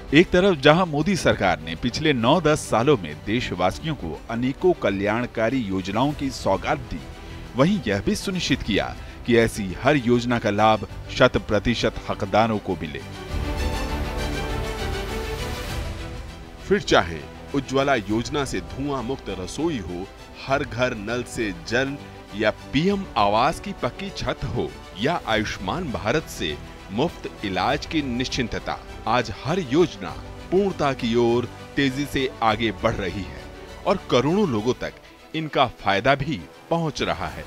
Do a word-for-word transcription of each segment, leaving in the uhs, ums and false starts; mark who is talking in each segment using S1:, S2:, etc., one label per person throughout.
S1: एक तरफ जहां मोदी सरकार ने पिछले नौ दस सालों में देशवासियों को अनेकों कल्याणकारी योजनाओं की सौगात दी, वहीं यह भी सुनिश्चित किया कि ऐसी हर योजना का लाभ शत प्रतिशत हकदारों को मिले।
S2: फिर चाहे उज्ज्वला योजना से धुआं मुक्त रसोई हो, हर घर नल से जल, या पीएम आवास की पक्की छत हो, या आयुष्मान भारत से मुफ्त इलाज की निश्चिंतता, आज हर योजना पूर्णता की ओर तेजी से आगे बढ़ रही है और करोड़ों लोगों तक इनका फायदा भी पहुंच रहा है।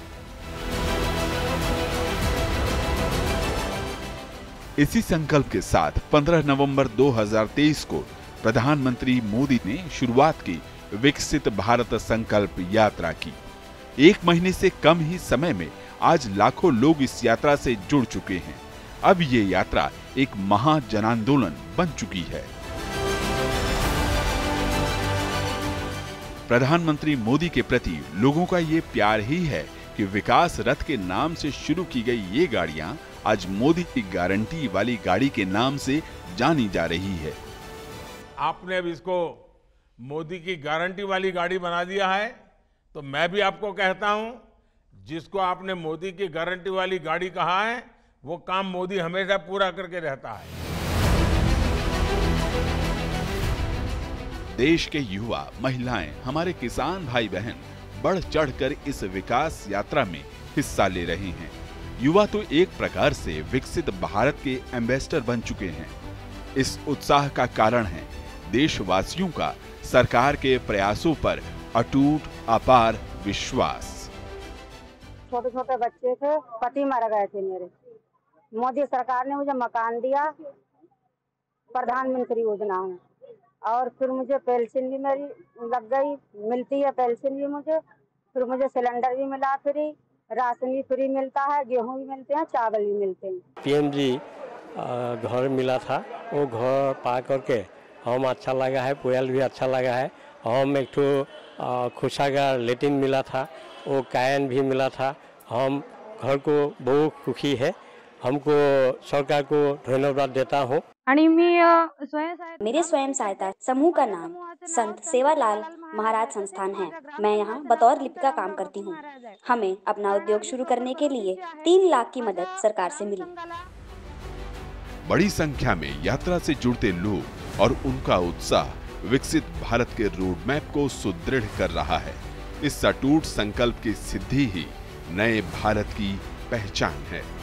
S2: इसी संकल्प के साथ पंद्रह नवंबर दो हज़ार तेईस को प्रधानमंत्री मोदी ने शुरुआत की विकसित भारत संकल्प यात्रा की। एक महीने से कम ही समय में आज लाखों लोग इस यात्रा से जुड़ चुके हैं। अब ये यात्रा एक महा जन आंदोलन बन चुकी है। प्रधानमंत्री मोदी के प्रति लोगों का ये प्यार ही है कि विकास रथ के नाम से शुरू की गई ये गाड़ियां आज मोदी की गारंटी वाली गाड़ी के नाम से जानी जा रही है।
S3: आपने अब इसको मोदी की गारंटी वाली गाड़ी बना दिया है, तो मैं भी आपको कहता हूं, जिसको आपने मोदी की गारंटी वाली गाड़ी कहा है, वो काम मोदी हमेशा पूरा करके रहता है।
S1: देश के युवा, महिलाएं, हमारे किसान भाई बहन बढ़ चढ़कर इस विकास यात्रा में हिस्सा ले रहे हैं। युवा तो एक प्रकार से विकसित भारत के एम्बेसडर बन चुके हैं। इस उत्साह का कारण है देशवासियों का सरकार के प्रयासों पर अटूट अपार विश्वास।
S4: छोटे छोटे बच्चे थे, पति मर गए थे मेरे, मोदी सरकार ने मुझे मकान दिया प्रधानमंत्री योजना में, और फिर मुझे पेंशन भी मेरी लग गई, मिलती है पेंशन भी मुझे, फिर मुझे सिलेंडर भी मिला फ्री, राशन भी फ्री मिलता है, गेहूं भी मिलते हैं, चावल भी मिलते हैं।
S5: पीएम जी घर मिला था, वो घर पा करके हम अच्छा लगा है, पुयाल भी अच्छा लगा है। हम एक ठो खुशा का लेटिन मिला था, वो कायन भी मिला था। हम घर को बहुत खुशी है, हमको सरकार को धन्यवाद देता हूँ।
S6: मेरे स्वयं सहायता समूह का नाम संत सेवालाल महाराज संस्थान है। मैं यहाँ बतौर लिपिका काम करती हूँ। हमें अपना उद्योग शुरू करने के लिए तीन लाख की मदद सरकार से मिली।
S1: बड़ी संख्या में यात्रा से जुड़ते लोग और उनका उत्साह विकसित भारत के रोड मैप को सुदृढ़ कर रहा है। इस अटूट संकल्प की सिद्धि ही नए भारत की पहचान है।